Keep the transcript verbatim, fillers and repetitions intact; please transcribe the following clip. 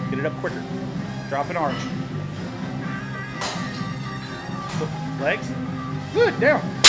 Get it up quicker. Drop an arch. Legs. Good, down.